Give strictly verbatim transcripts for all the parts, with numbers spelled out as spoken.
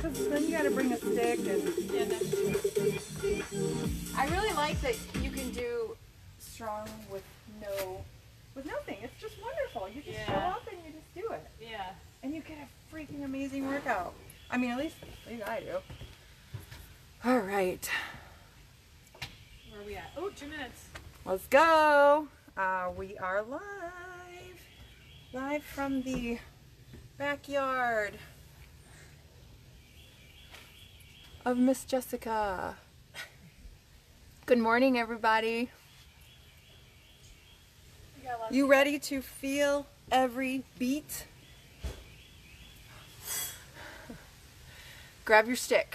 because then you got to bring a stick and. Yeah, no. I really like that you can do strong with no, with nothing. It's just wonderful. You just Yeah. show up and you just do it, Yeah. and you get a freaking amazing workout. I mean, at least, at least I do. All right, Where are we at? Oh, two minutes. let's go. Uh, we are live, live from the backyard of Miss Jessica. Good morning, everybody. You ready to feel every beat? Grab your stick.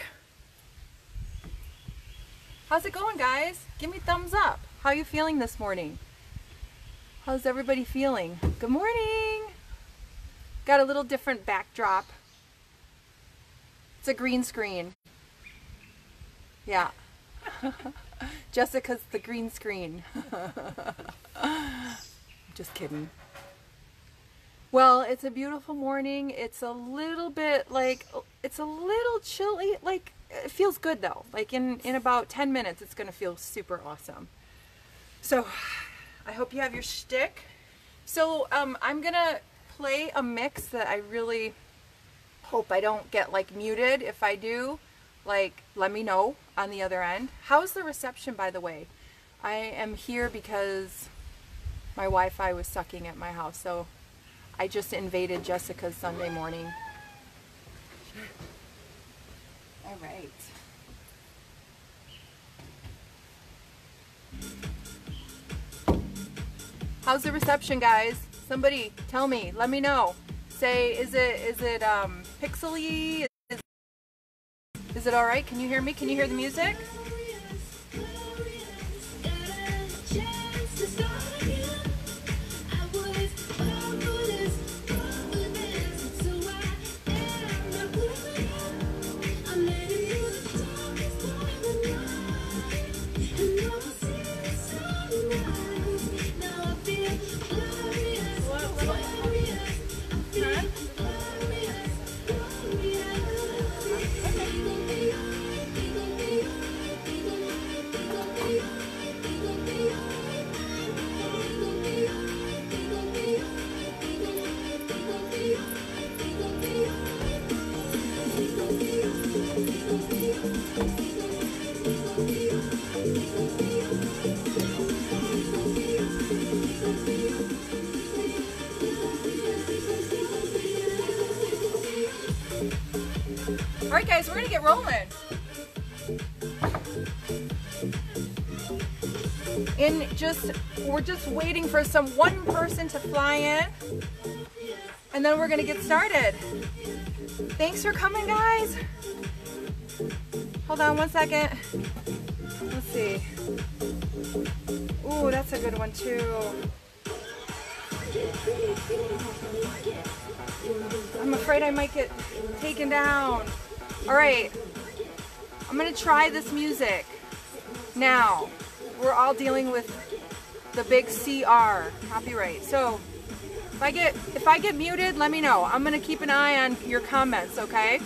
How's it going, guys? Give me thumbs up. How are you feeling this morning? How's everybody feeling? Good morning. Got a little different backdrop. It's a green screen. Yeah. Jessica's the green screen. Just kidding. Well, it's a beautiful morning. It's a little bit like, it's a little chilly. Like, it feels good though. Like in, in about ten minutes, it's gonna feel super awesome. So, I hope you have your stick. So, um, I'm gonna play a mix that I really hope I don't get like muted. If I do, like, let me know on the other end. How's the reception, by the way? I am here because my Wi-Fi was sucking at my house, so I just invaded Jessica's Sunday morning. All right. How's the reception, guys? Somebody tell me, let me know. Say, is it is it um, pixely? Is, is it all right? Can you hear me? Can you hear the music? All right, guys, we're gonna get rolling. In just, we're just waiting for some one person to fly in, and then we're gonna get started. Thanks for coming, guys. Hold on one second. Let's see. Ooh, that's a good one too. I'm afraid I might get taken down. All right, I'm gonna try this music. Now, we're all dealing with the big C R, copyright. So, if I get if I get muted, let me know. I'm gonna keep an eye on your comments, okay?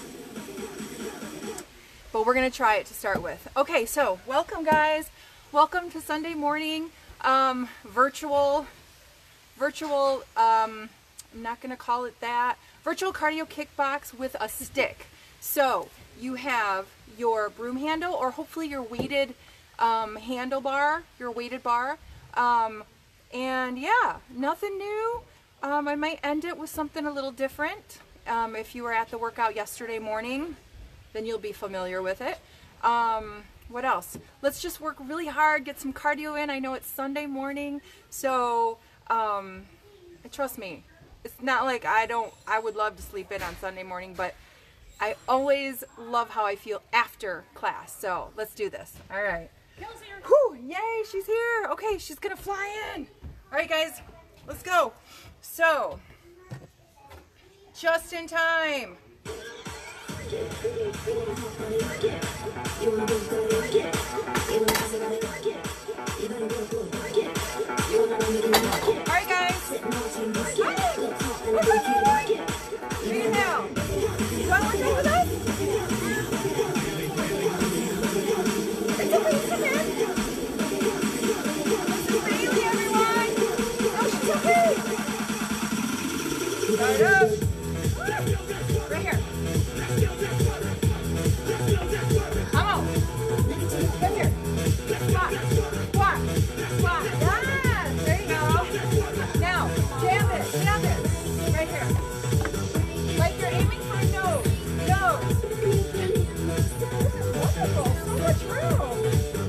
But we're gonna try it to start with. Okay, so welcome, guys. Welcome to Sunday morning um, virtual, virtual. Um, I'm not gonna call it that. Virtual cardio kickbox with a stick. So you have your broom handle, or hopefully your weighted um, handlebar, your weighted bar. Um, and yeah, nothing new. Um, I might end it with something a little different. Um, if you were at the workout yesterday morning, then you'll be familiar with it. Um, what else? Let's just work really hard, get some cardio in. I know it's Sunday morning, so um, trust me, it's not like I don't, I would love to sleep in on Sunday morning, but I always love how I feel after class. So let's do this. All right. Whew, yay, she's here. Okay, she's gonna fly in. All right, guys, let's go. So, just in time. All right, guys. Hey now. You want to work out with us? Come on. Come here. Squat. Squat. Squat. Yes. There you go. Now, jab it. Jab it. Right here. Like you're aiming for a nose. Nose. This is wonderful. So much room.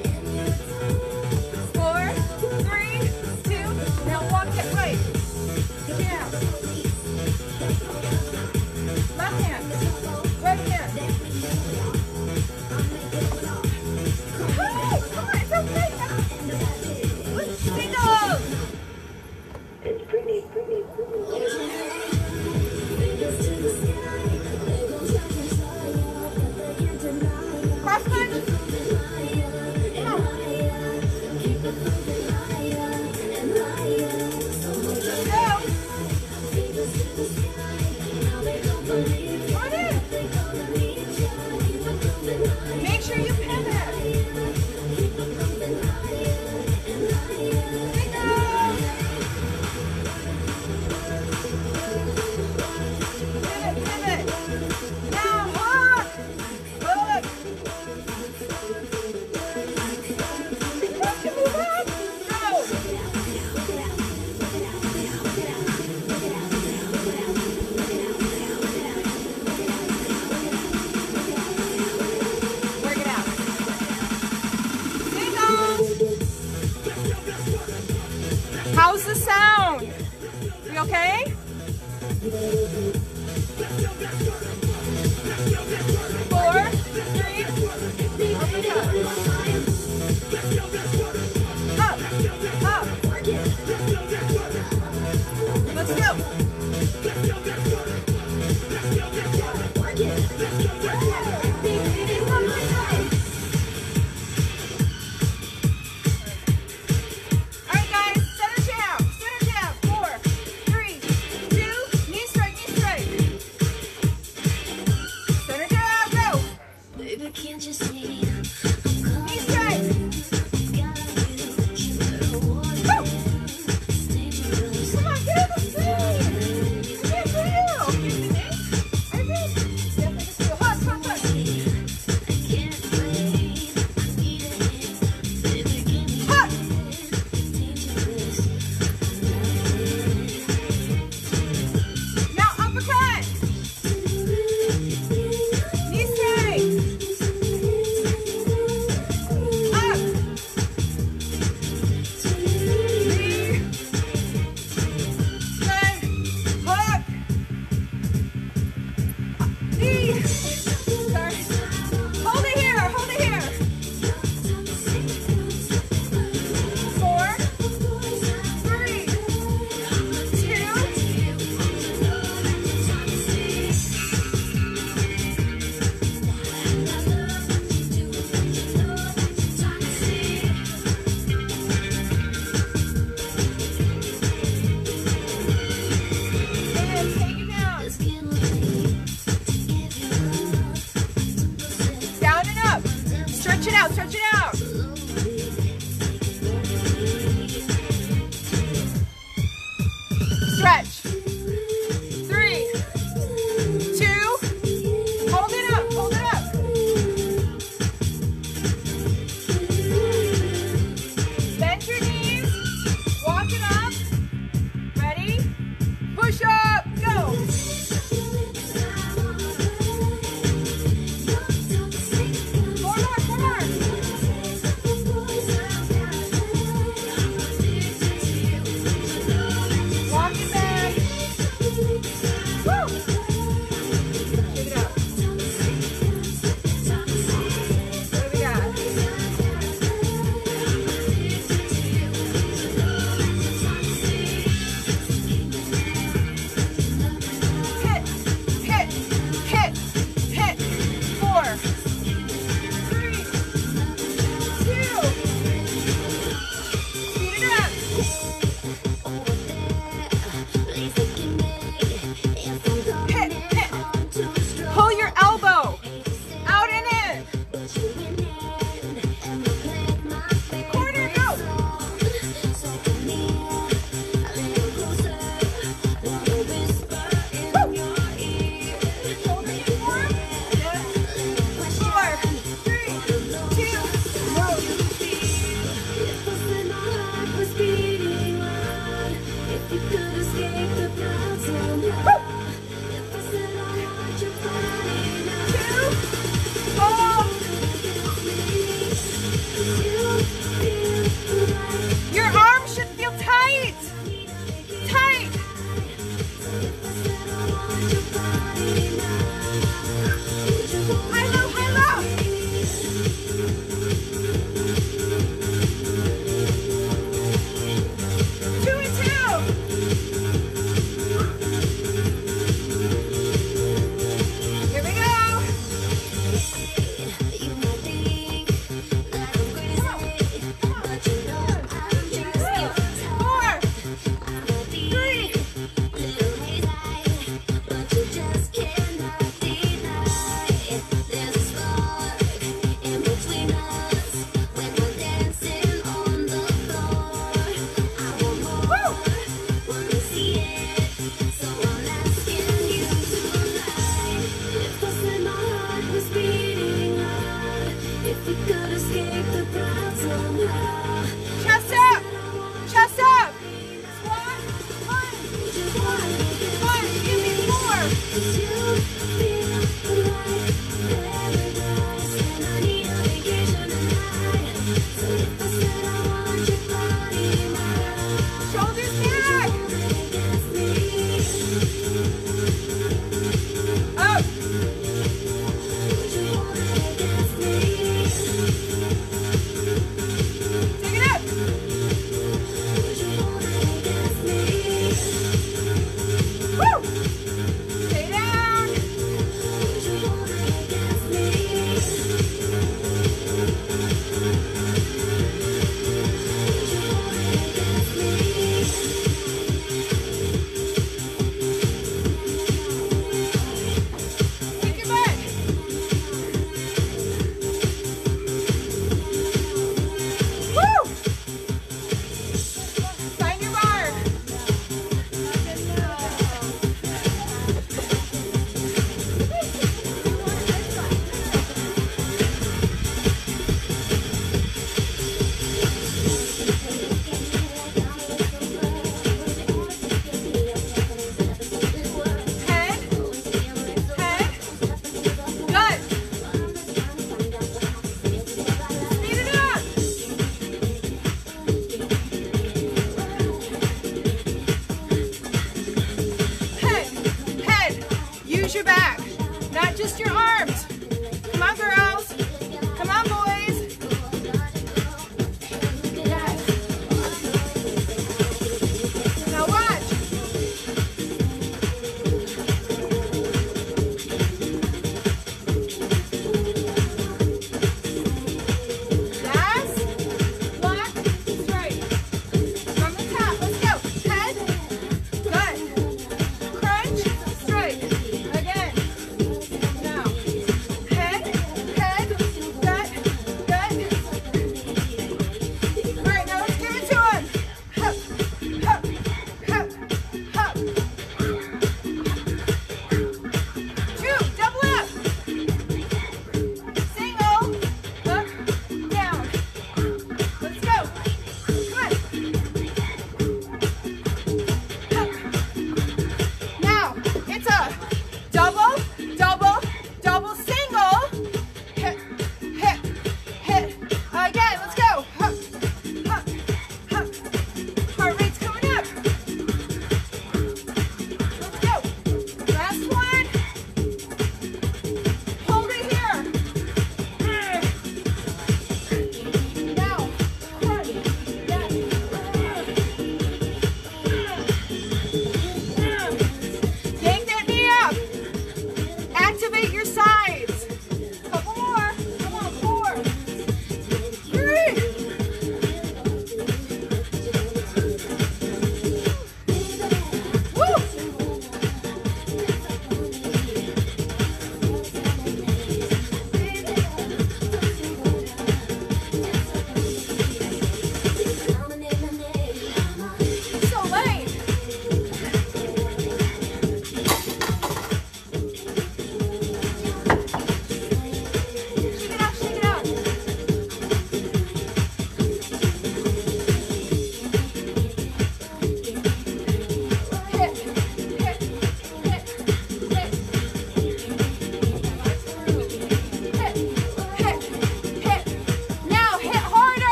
Four, three, two. Now walk it right. Jab. Left hand. Right hand. Hey, come on, it's okay. Singles. It's pretty, pretty, pretty. Cross lunge. Come on. Go. Come on in. Make sure you pivot. Pivot, pivot. Now hook. Hook. Don't you move up. Go. Work it out. Singles. How's the sound? We okay? Four, three, up and up. Up, up. Let's go. All right, guys, center jab, center jab. Four, three, two, knee strike, knee strike. Center jab, go. Baby, can't you see? Knee strike. Woo. Come on, get out of the seat. I can't feel. You see me? I think. Yep, I can feel. Hug, hug, hug. Hug. Now uppercut. Knee strike. Up. Knee. Strike. Hook. Knee. Sorry. Hold it here. Hold it here. Four. Three. Two. And take it down. Down and up. Stretch it out. Stretch it out. Stretch. Three. Two. Hold it up. Hold it up. Bend your knees. Walk it up. Ready? Push up. Go. Four more. Four more. We could escape the crowd somehow. Chest up. Chest up. Squat. Punch. Punch. Give me four. To feel like paradise, and I need a vacation tonight. So if I said I want your body now, Shoulders back. against me, Up. would you hold it against me? Take it up. Would you hold it against me? Woo. Stay down. Would you hold it against me? Would you hold it against me? Kick your butt. Woo. Find your bar. Head. Head. Gut. Speed it up. Head. Head. Use your back, not just your arms. Come on, girls. Come on, boys. Now watch. Last. Block. Straight. From the top. Let's go. Head. Gut. Crunch. Straight. Again. Now. Head.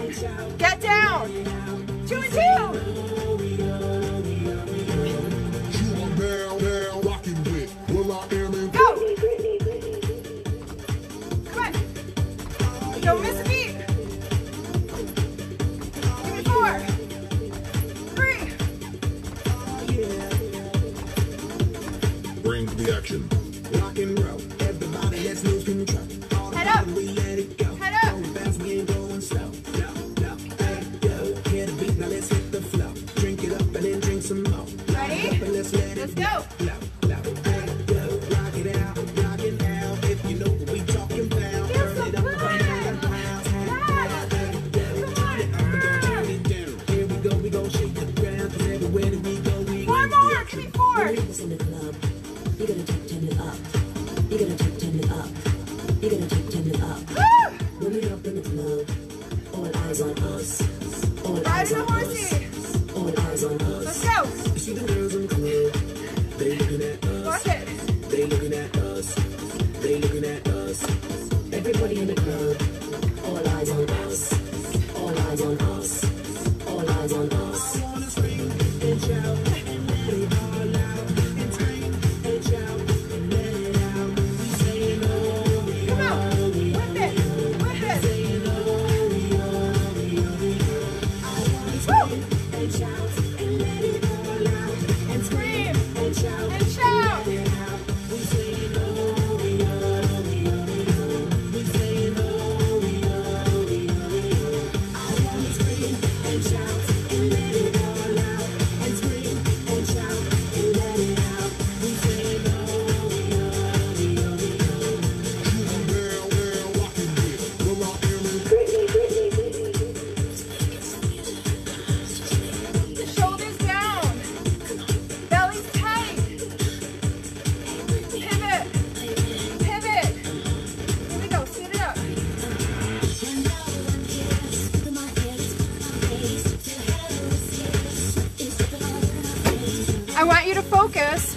Get down. Two and two. Go. Come on. Don't miss a beat. Give me four. Three. Bring the action. Rock and roll. Everybody, let's lose control. Head up. We let it go. Head up. Going fast, we ain't going slow. No, no, hey, yo. Hear the beat, now let's hit the flow. Drink it up and then drink some more. Ready? Up and let's let Let's it go. flow, flow. Hey, yo. Rock it out, rock it out. If you know what we talking about. Feel Turn so it up, good. turn it up, Yeah. turn it up and don't turn it down. Here we go, we gon' shake the ground. 'Cause everywhere that we go, we One in the more. Give action. me four. Ladies in the club, you gotta turn turn it up. You gotta turn turn it up. You gotta turn turn it up. Woo. When we up in the club, all eyes on us. All Ride eyes the on us. horsey. All eyes on Let's us. go. You see the girls in the club, they looking at us. Watch it. They looking at us. They looking at us. Everybody in the club, all eyes on us. All eyes on us. All eyes on us. I wanna scream and shout and let it all out. And scream and shout and let it out. We saying oh, we Come on. oh, we Whip oh, it. Whip it. saying oh, we oh, we oh, we oh. I wanna Woo. scream and shout and let it all out. And Scream and shout and shout. let it out. We saying oh, we oh, we oh, we oh. We saying oh, we oh, we oh, we oh. I wanna scream and shout and let it all out. And scream and shout and let it out. We saying oh, we oh, we oh, we oh. Shoulders down. Belly's tight. Pivot. Pivot. Here we go. Speed it up. I want you to focus.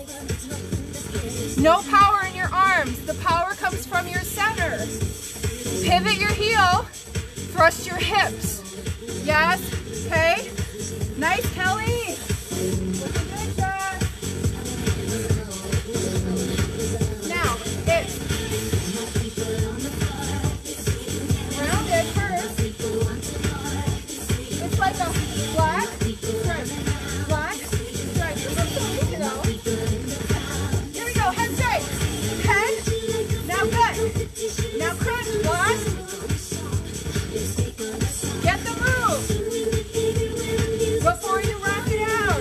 No power in your arms. The power comes from your center. Pivot your heel. Thrust your hips. Yes. Okay. Nice, Kelly. Looking good, Josh. Now, it's rounded first. It's like a black stripe. Black stripe. This is so easy though. Here we go. Head straight. Head. Now good. Now crunch. Block. Get the move. Before you rock it out.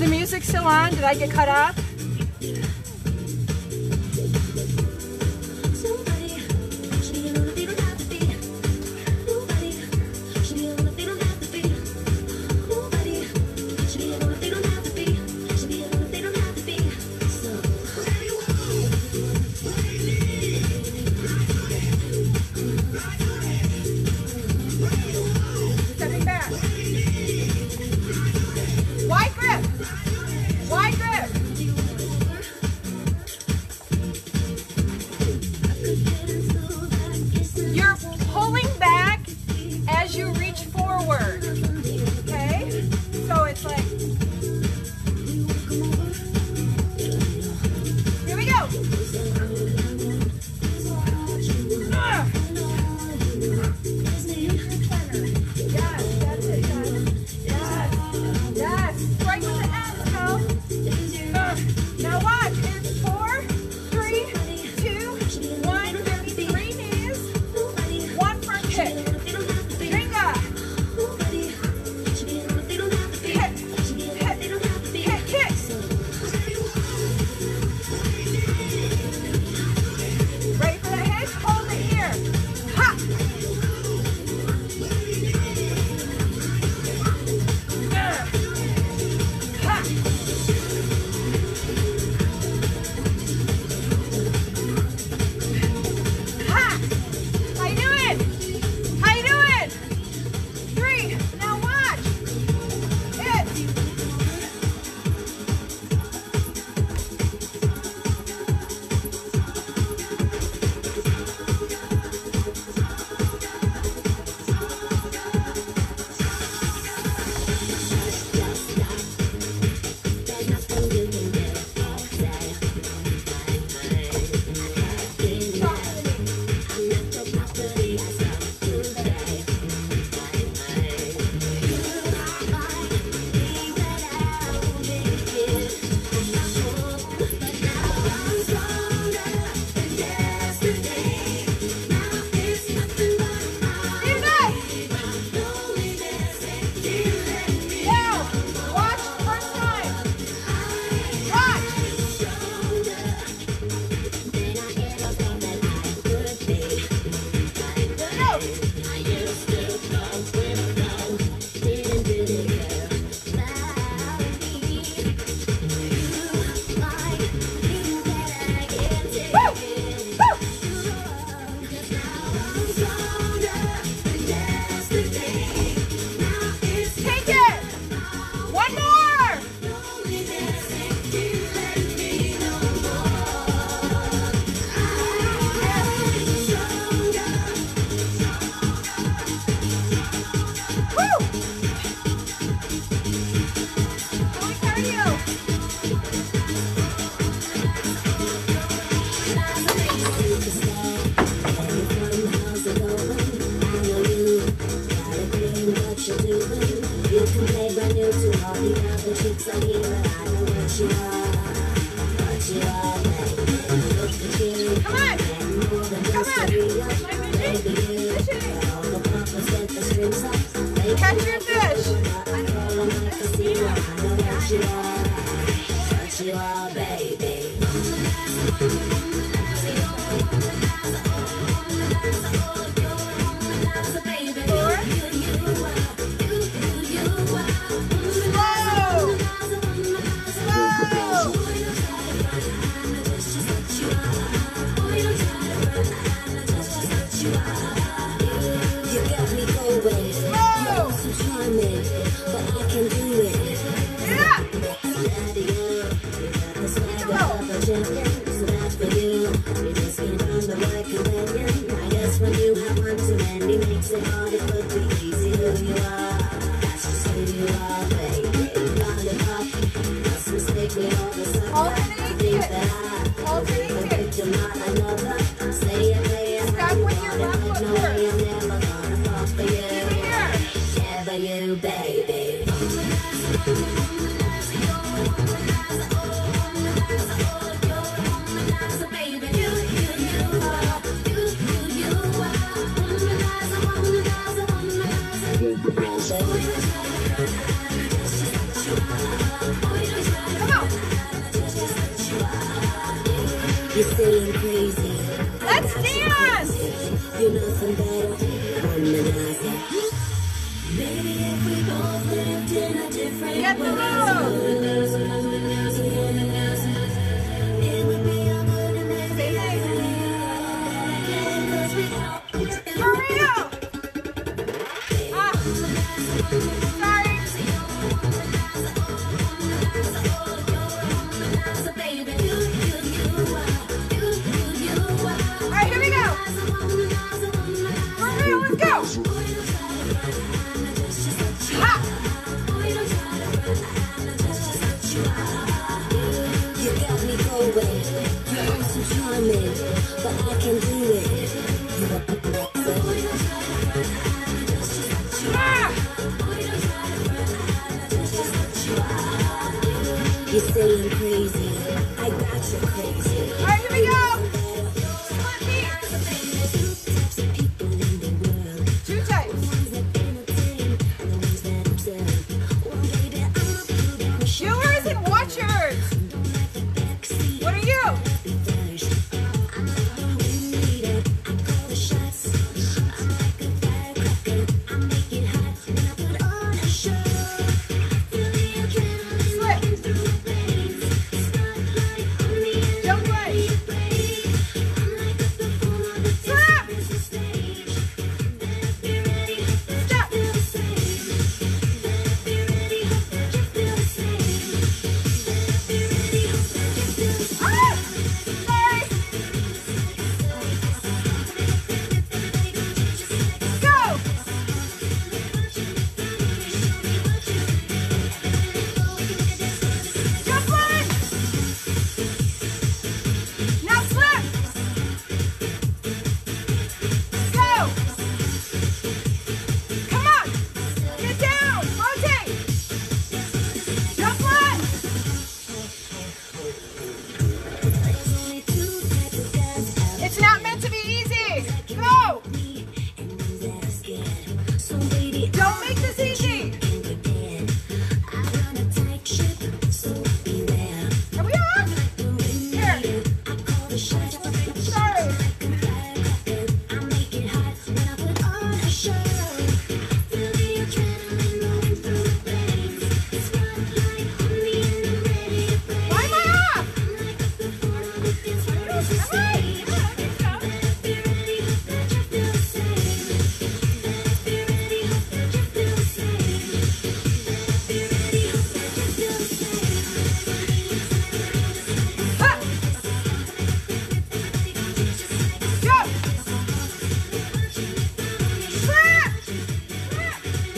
the music still on? Did I get cut off? Stepping back. Wide grip. Wide grip. You're pulling back as you reach forward. Okay? So it's like, here we go. Ah. Yes, that's it, guys. Yes, yes. Right with the ends, go. Uh, now watch. It's four, three, two, one. Give me three knees. One front kick. Dringa. Hit, hit, hit, hit. Ready for the hitch? Hold it here. Ha! Ha! Ha! How you doing? How you doing? Three. Now watch. Hit. Stand up. Now, watch first time. Watch. Take it. One more. Woo. Going cardio. You can play brand new to all the other chicks out here, but I know what you are, what you are, baby. Look at you, Come on. and more than Come just on. a real Fishing. baby. You Fishing. all the puppets get the strings up. They Catch your fish. I know I'm not the secret. I know what you are, what you are, baby. Four. Slow. Slow. You got me going. Slow. So charming, but I can do it. Yeah. Daddy, you got the swagger of a champion, so that's for you. You just can't find the right companion. I guess when you have one too many, makes it hard. It could be easy who you are. That's just who you are, baby. Lollipop, must mistake me all the time. Alternate Think kick. that I Alternate a kick. victim, not another. Say it, play it, Stop with your left foot no way first. I'm never gonna fall for you. Keep it here. Never you, baby. say I'm crazy. Let's dance! You're nothing better. Womanizer. Maybe if we both lived in a different Get the world, move! it would be all good and Same everything. thing. Maria! Ah, sorry. All right, here we go. Maria, let's go. Ha! You got me going. You're so charming, but I can do it. Ah! You say I'm crazy. I got you crazy. All right, here we go. Split feet. Two types. Viewers and watchers. What are you? Slip. Jump leg. Slap. Step. Ah! Sorry. Go. Jump leg. Now slip. Go. Come on. Get down. Rotate. Jump leg. It's not meant to be easy. Go. Don't make this easy. Are we on? Here. Sorry. Why am I off? Am I? Yeah, I think so. Ah! Jump! Slap! Slap!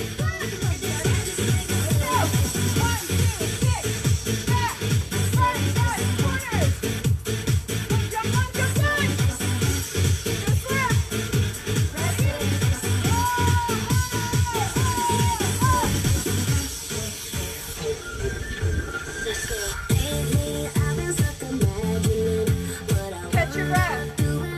Go! One, two, kick, back, front, side, corners. Jump one, jump one. Go slap. Ready? Catch your breath.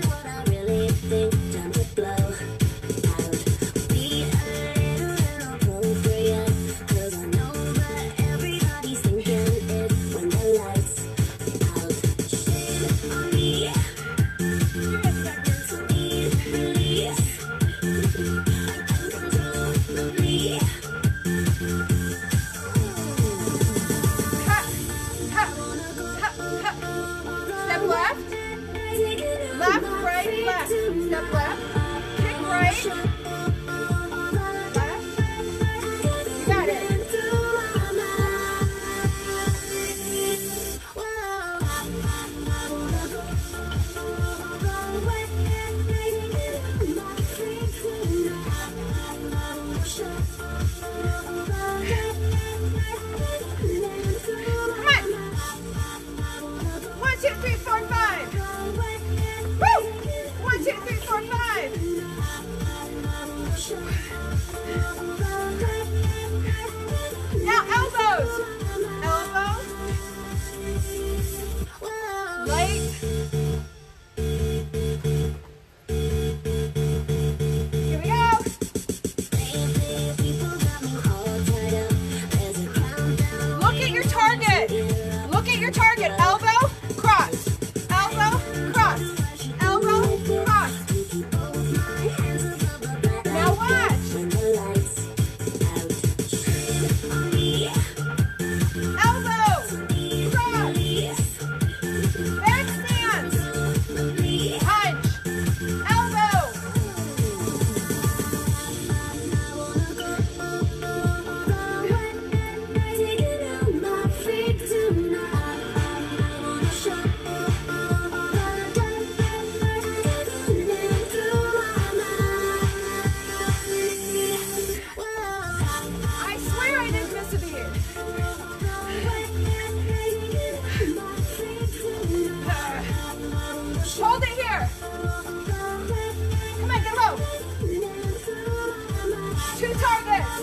Ha, ha, ha, ha. Step left. Left, right, left. Step left. Kick right. Left. You got it. Come on. One, two, three, four, five. Woo! One, two, three, four, five. Now elbows. Elbows. Light. Here we go. Look at your target. Look at your target. Elbow, cross. Elbow, cross.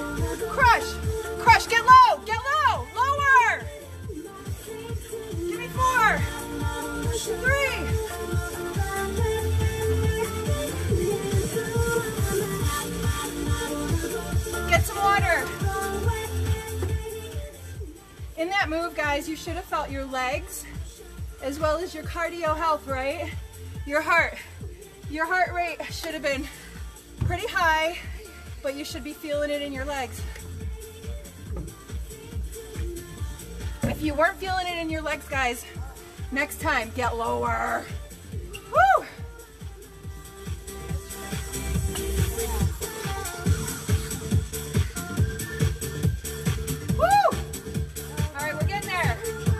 Crush. Crush. Get low. Get low. Lower. Give me four. Three. Get some water. In that move, guys, you should have felt your legs as well as your cardio health, right? Your heart. Your heart rate should have been pretty high, but you should be feeling it in your legs. If you weren't feeling it in your legs, guys, next time, get lower. Woo! Woo! All right, we're getting there.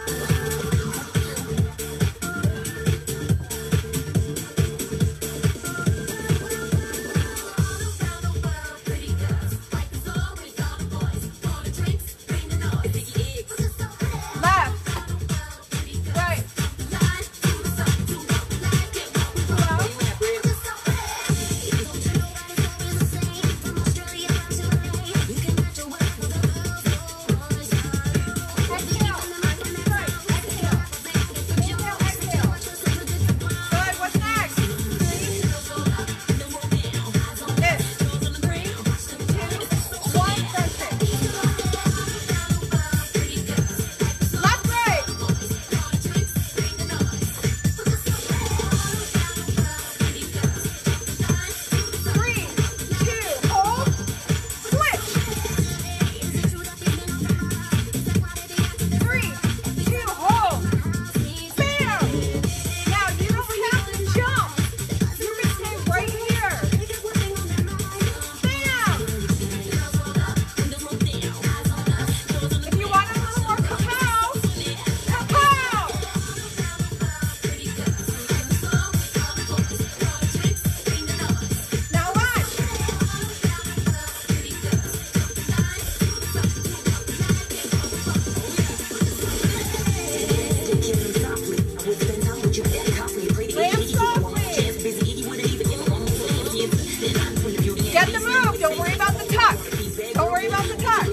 Get the move. Don't worry about the tuck. Don't worry about the tuck.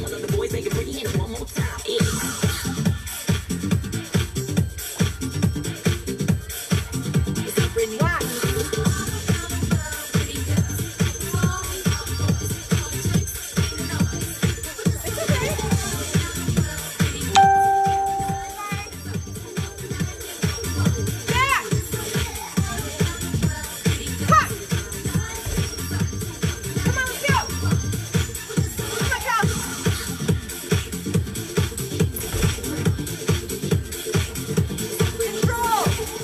Watch. It's okay. Back. Tuck. Come on, let's go. Come on, Cal. Control.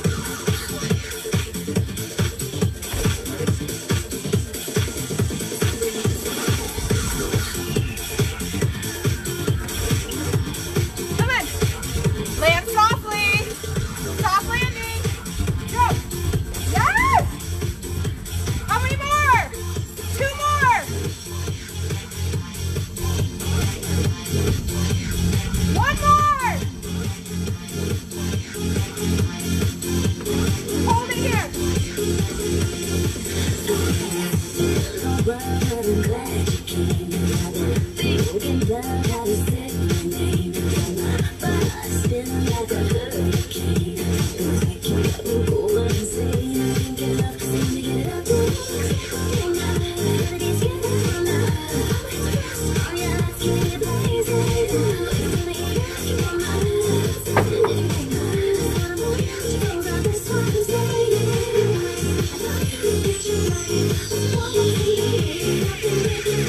Come on. Land softly. Soft landing. Go. Yes. How many more? Two more. One more. Hold it here. But I'm glad you came. Thinking about how to say my name. But I spin like a hurricane. It's like you got me going insane. I can't get up, seem to get up. Melodies get on my oh yeah, let's get it blazing. Give me a keep on my things on this one I'm saying. I know you can get you right. One more thing, I can make it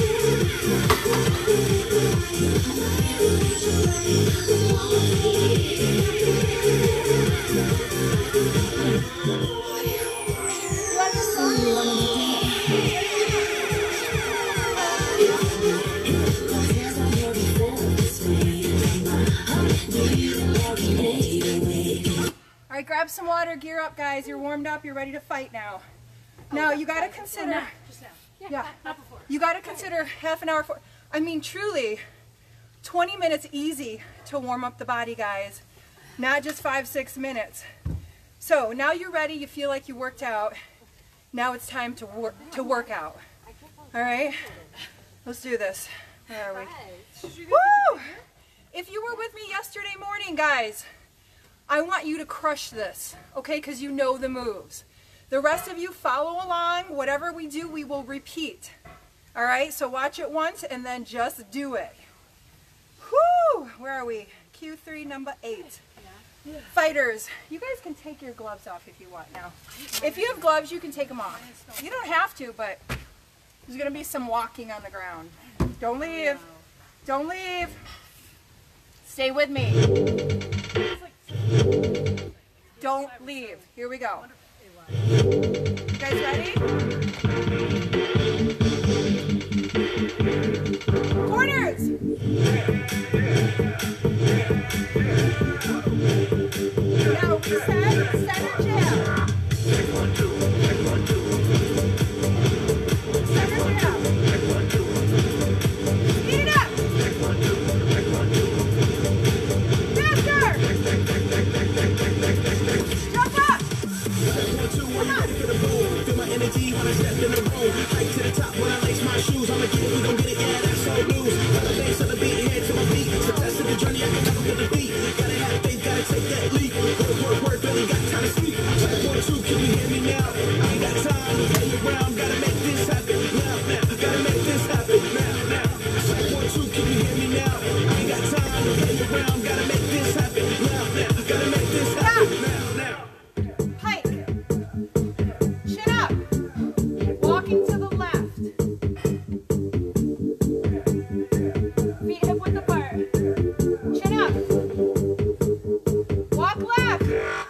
All right, grab some water, gear up, guys. You're warmed up, you're ready to fight now. Now, you gotta consider, Just now. yeah, Not before. you gotta consider half an hour for, I mean, truly, twenty minutes easy to warm up the body, guys. Not just five, six minutes. So now you're ready, you feel like you worked out. Now it's time to work, to work out. All right? Let's do this. Where are we? Should you go Woo! If you were with me yesterday morning, guys, I want you to crush this, okay? Because you know the moves. The rest of you follow along. Whatever we do, we will repeat. All right? So watch it once and then just do it. Whoo! Where are we? Q three, number eight. Yeah. Fighters, you guys can take your gloves off if you want now. If you have gloves, you can take them off. You don't have to, but there's going to be some walking on the ground. Don't leave. Don't leave. Stay with me. Don't leave. Here we go. You guys ready? Corners. Now set, center jab. Center jab. Speed it up. Faster. Jump up. Come on. Feel my energy when I step in the room. Hike to the top when I lace my shoes. I'ma get it, we gon' get it, yeah, that's all news. Got the bass of the beat, head to my feet. Success of the journey, I can never get the beat. Gotta have faith, gotta take that leap. Work, work, work, really got time to sleep. Check one, two, can you hear me now? I ain't got time to play around. Gotta make this happen now, now. Gotta make this happen now, now. Check one, two, can you hear me now? I ain't got time to play around. Gotta make this happen now, now. Gotta make this happen now, now. Pike. Chin up. Walking to the left. Feet hip width apart. Chin up. Walk left.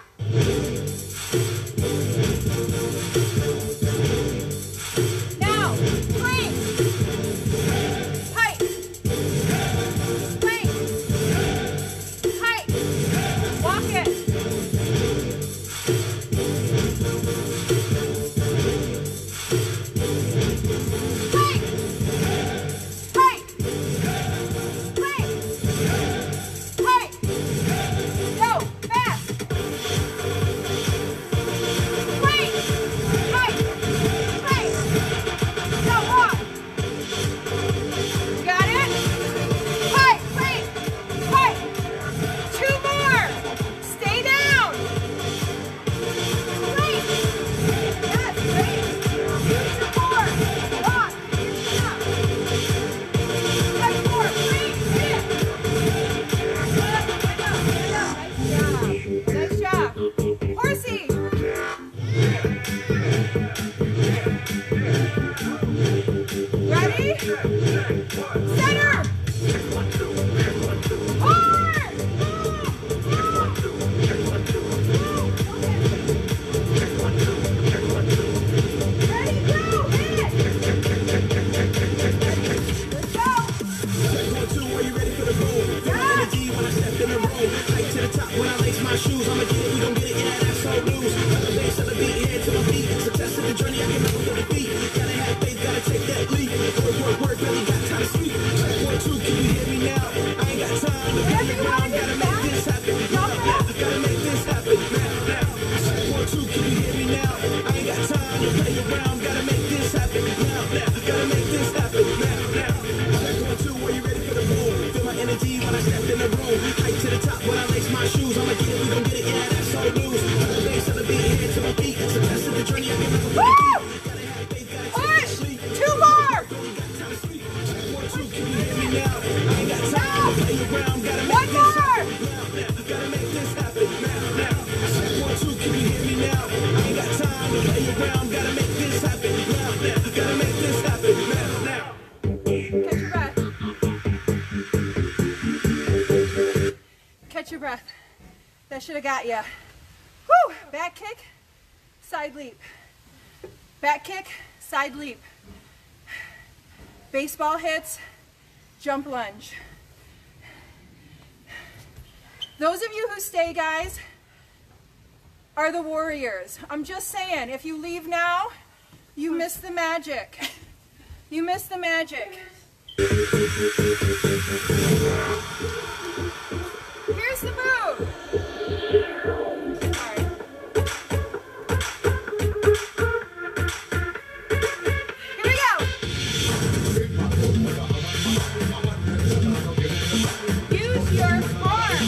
Now, plank. Pike. Plank. Pike. Walk it. Plank. Pike. Plank. Pike. Go, fast. Plank. Pike. Plank. Go, walk. You got it? Pike, plank, pike. Two more. Stay down. Plank. Yes, great. Use your core. Walk. Up. Touch core. Plank. Sit. Stand up, stand up, stand up. Nice job. Nice job. Horsey. Ready? Center. Hard. Ready, go, hit. Let's go. Check one, two, are you ready for the boom? Feel my energy when I step in the room. Hike to the top when I lace my shoes. I'ma get it, we gon' get it, yeah, that's all news. Got the bass of the beat, head to my feet. Success of the journey, I can never get the beat. Gotta have faith, gotta take that leap. Work, work, work, really got time to sleep. Check one, two, can you hear me now? I ain't got time to play around. Gotta make this happen now, now. Gotta make this happen now, now. Check one, two, can you hear me now? I ain't got time to play around. Gotta make this happen now, now. Gotta make this happen now, now. Check one, two, are you ready for the boom? Feel my energy when I step in the room. Hike to the top when I lace my shoes. I'ma get it, we gon' get it, yeah, that's all news. Got the bass of the beat, head to my feet. Success of the journey, I can never get the beat. Gotta have faith, gotta take that Push. leap. Two more. Really got time to sleep. Check one, two, can you hear me now? I ain't got time to play around. Gotta One make this more. happen now, now. Gotta make this happen now, now. Check one, two, can you hear me now? I ain't got time to play around. Gotta make this happen now, now. Gotta make this happen now, now. Catch your breath. Catch your breath. That should have got you. Woo! Back kick, side leap. Back kick, side leap. Baseball hits, jump lunge. Those of you who stay, guys, are the warriors. I'm just saying, if you leave now, you miss the magic. You miss the magic. Here's the move. All right. Here we go. Use your arms.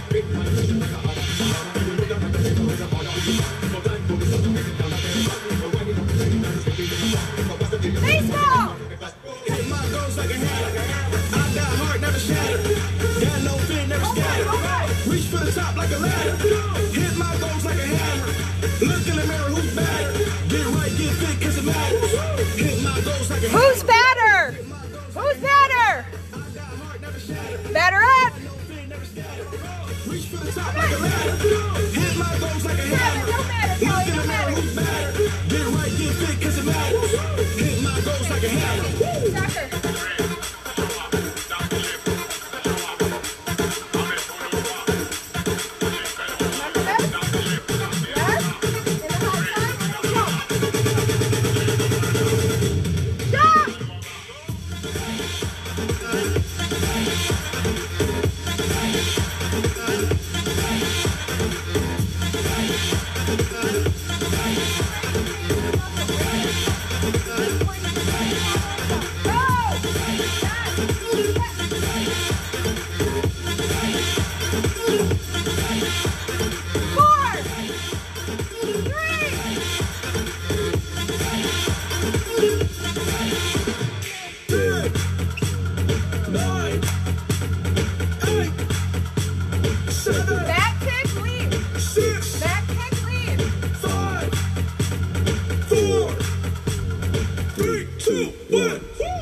Baseball. Hit my goals like a hammer. I got heart, never shattered. Got no fear, never scattered. Reach for the top like a ladder. Hit my goals like a hammer. Look in the mirror, who's better? Get right, get fit, cause it matters. Hit my goals like a hammer. Who's better? Who's better? Batter up. Reach for the top like a ladder. Hit my goals like a hammer. No matter, Look Kelly, in no the mirror, matter. who's better? Get right, get fit, cause it matters. Hit my goals like a hammer. Soccer. Remember that? Yes? In the hot sun? Jump! Jump! Nine, eight, seven, Back kick lead. six, Back kick lead. five, four, three, two, one.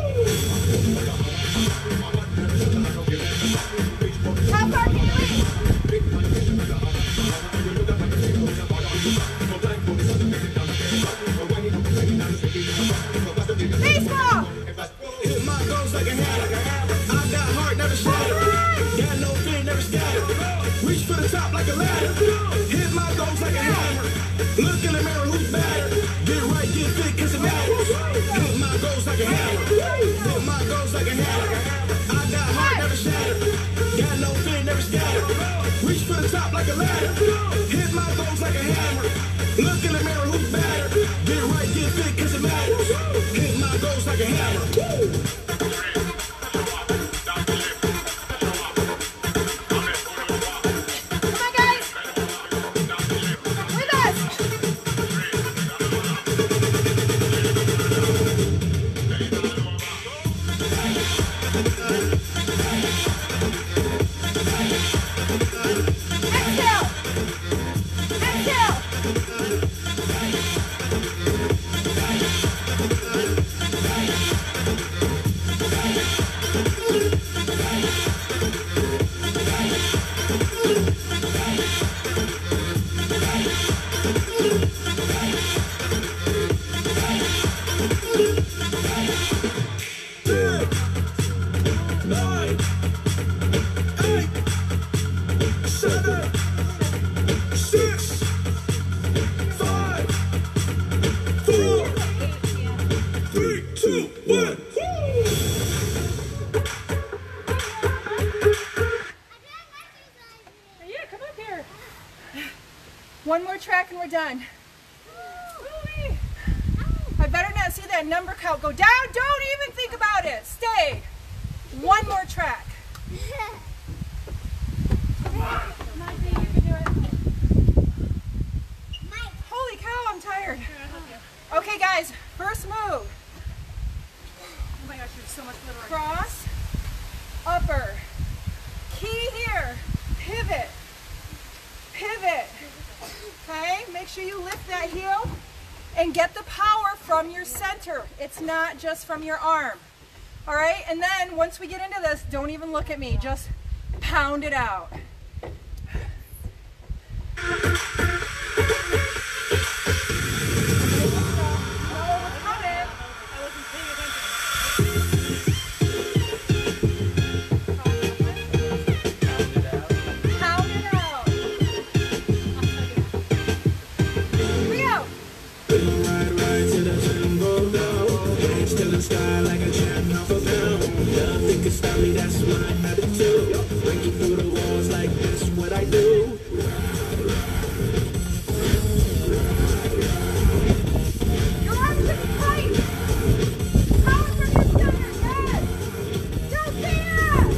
How far can you lead? Baseball. Hit my goals like a hammer. I got heart, never shattered. Got no fear, never scattered. Reach for the top like a ladder. Hit my goals like a hammer. Look in the mirror, who's better? Get right, get fit, cause it matters. Hit my goals like a hammer. Hit my goals like a hammer. I got heart, never shattered. Got no fear, never scattered. Reach for the top like a ladder. Hit my goals like a hammer. Look in the mirror, who's better? Get right, get fit, cause it matters. Hit my goals like a hammer. Come on, guys. With us. Exhale. Exhale. ten, nine, eight, seven, six, five, four, three, two, one. Yeah, come up here. One more track and we're done. I better not see that number count go down. Don't even think about it. Stay. One more track. Holy cow, I'm tired. Okay, guys, first move. Oh my gosh, there's so much glitter on your Cross, upper. Key here, pivot, pivot. Okay, make sure you lift that heel and get the power from your center. It's not just from your arm. All right, and then once we get into this, don't even look at me, just pound it out. Pound it out. Here we go. Ride, ride to the jungle, no. Hands to the sky like a champ off a film. Nothing can stop me, that's my attitude. Breaking through the walls like that's what I do. Your arms to be tight. Power from your center. Yes. Don't see it.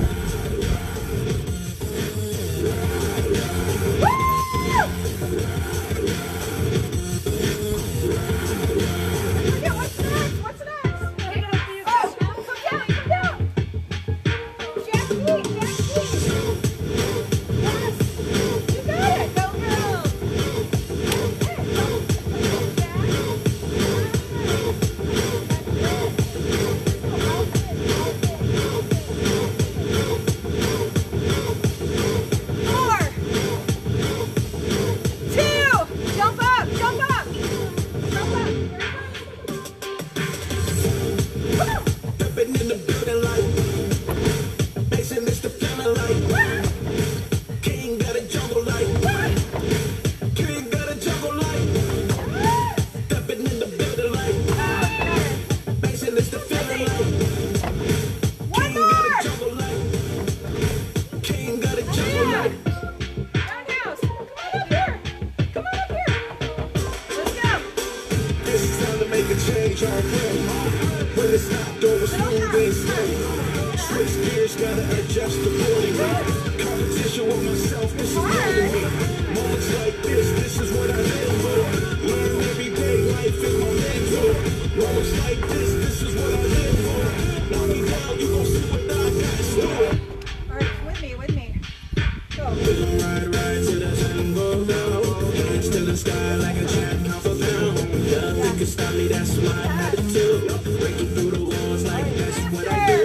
Switch gears, gotta adjust accordingly. Competition with myself, this is more than me. Moments like this, this is what I live for. Learn every day, life is my mentor. Moments like this, this is what I live for. Knock me down, you gon' see what I got in store. Alright, with me, with me. Go. Ride, ride till the sun goes down. Hands to the sky like a champ, count for pound. Nothing can stop me, that's my attitude. Breaking through the walls like that's what I do.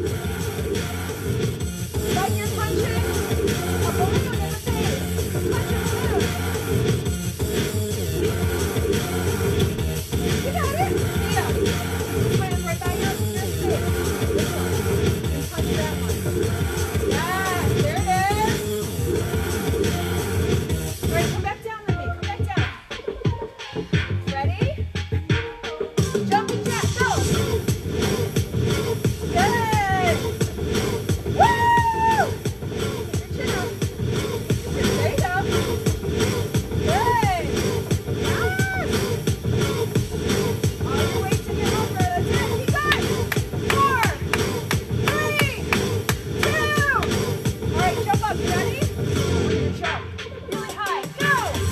Like you're punching a balloon in the face. Punch it too. You got it? Yeah. This way is right by your face. This one. And punch that one. Yeah, there it is. All right, come back down with me. Come back down. Ready? Jumping jack, go. Good. Woo! Get your chin up. There you go. Good. Yes. All your weight to your over. That's it. Keep going. Four, three, two. All right, jump up. You ready? We're gonna jump really high. Go.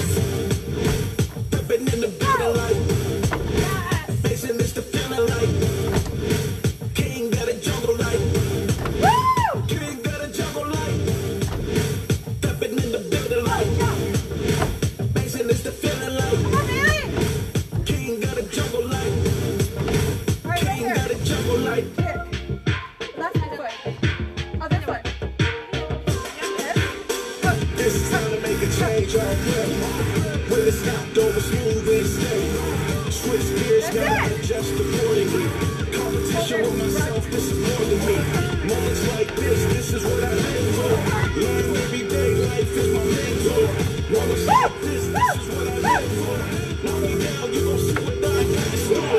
Been in the building like, Yes. facing this the feeling like. King got a jungle like, Woo! king got a jungle like. Stepping in the building like, Jump. facing this the feeling like. Come on, baby. King got a jungle like, All right, right king here. got a jungle like. Here. Left foot. Other foot. Yes. Go. This is how to make a change right here. When it's knocked over smooth and steady. Switch gears, That's gotta it. adjust accordingly. Competition with myself, this is more than me. Moments like this, this is what I live for. Learn every day, life is my mentor. Moments like this, this is what I live for. Knock me down, you gon' see what I got in store.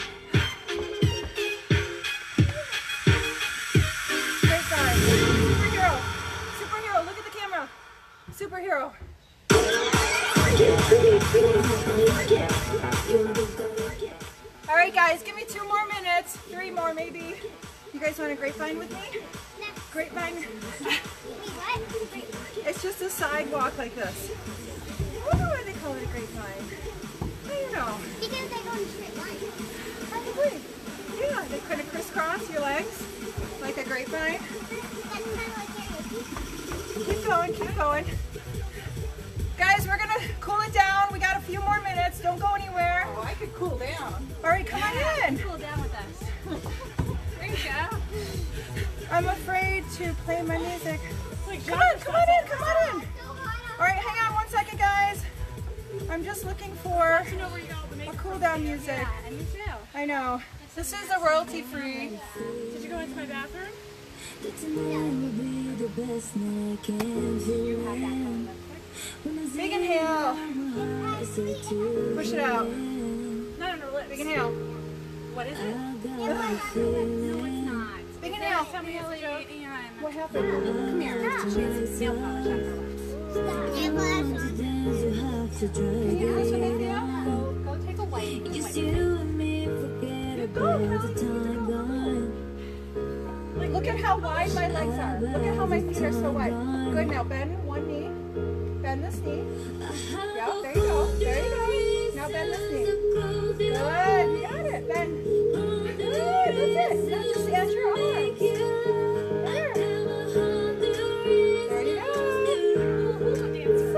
Great guy. Superhero. Superhero. Look at the camera. Superhero. All right, guys. Give me two more minutes. Three more, maybe. You guys want a grapevine with me? Grapevine. It's just a sidewalk like this. I wonder why they call it a grapevine. I don't know. Because they go in straight lines. Probably. Yeah, they kind of crisscross your legs like a grapevine. That's kind of like karaoke. Keep going, keep going. Guys, we're gonna cool it down. We got a few more minutes. Don't go anywhere. Oh, I could cool down. All right, come on in. Cool down with us. There you go. I'm afraid to play my music. Like Come on, come on in, come on in. So hot All right, hang on one second, guys. I'm just looking for You know where you got all the a makeup. cool down music. Yeah, and you too. I know. This is a royalty free. Did you go into my bathroom? Big inhale. Push it out. Not on her lips. Big inhale. What is it? Yeah, but No, it's not. Big Yeah, inhale. tell me Ellie and What happened? come here. She has nail polish on her lips. yeah, but Can you push an inhale? Go, go take a wipe. Wipe. Look at how wide my legs are. Look at how my feet are so wide. Good. Now bend one knee. Bend this knee. Yep, there you go. There you go. Now bend this knee. Good. You got it. Bend. Good. That's it. Now just add your arms. There. There you go. So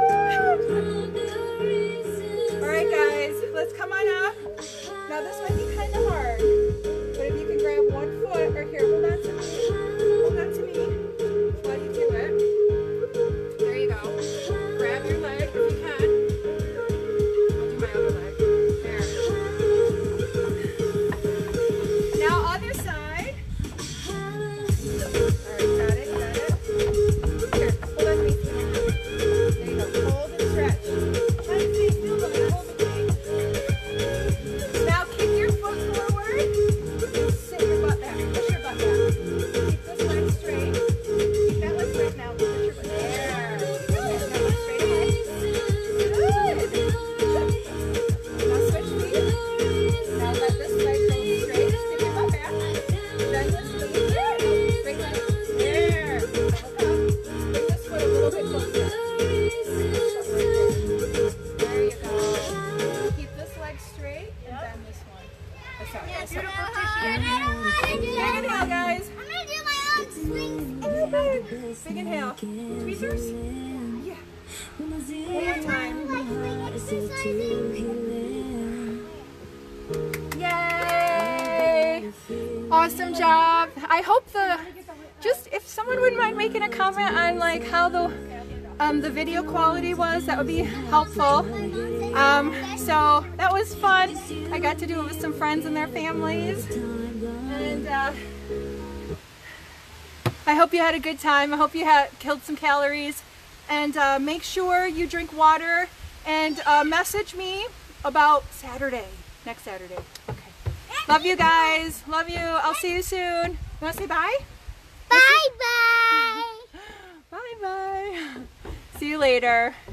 cute. All right, guys. Let's come on up. Now this might be kind of hard, but if you can grab one foot or here, hold on to me. Hold on to me. While you do it. There you go. Grab your leg if you can. I'll do my other leg. There. Now other side. Big inhale. Tweezers? Yeah. One more time. Yay! Awesome job. I hope the, just if someone wouldn't mind making a comment on like how the um, the video quality was, that would be helpful. Um, so that was fun. I got to do it with some friends and their families. And uh, I hope you had a good time. I hope you had killed some calories. And uh, make sure you drink water and uh, message me about Saturday, next Saturday. Okay. Love you guys. Love you. I'll see you soon. You want to say bye? Bye bye. Bye bye. See you later.